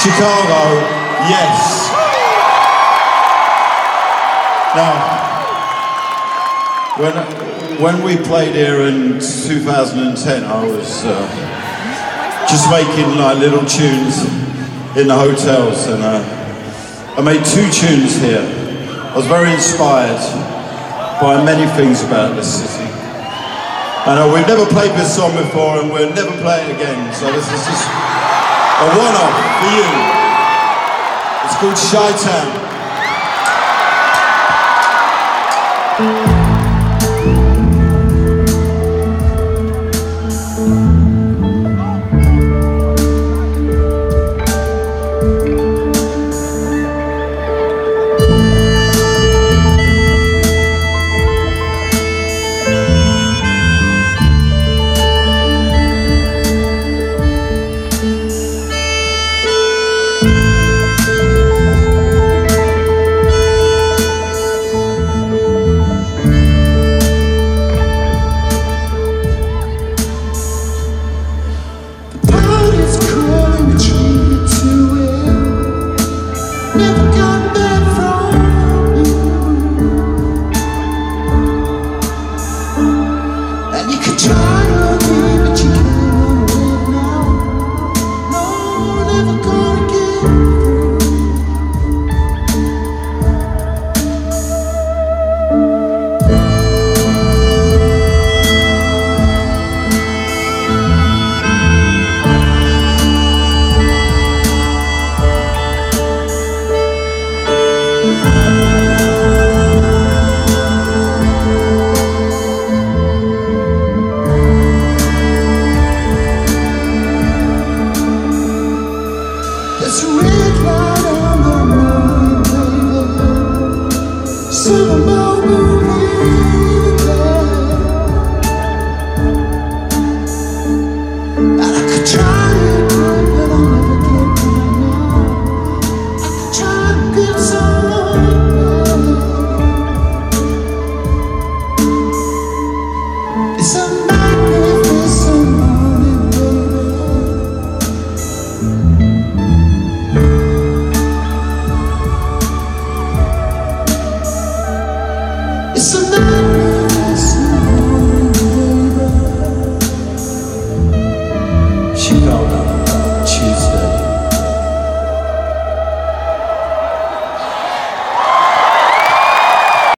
Chicago, yes. Now, when we played here in 2010, I was just making like little tunes in the hotels, and I made 2 tunes here. I was very inspired by many things about this city. And we've never played this song before, and we'll never play it again, so this is just a one-off for you. It's called ChyTown.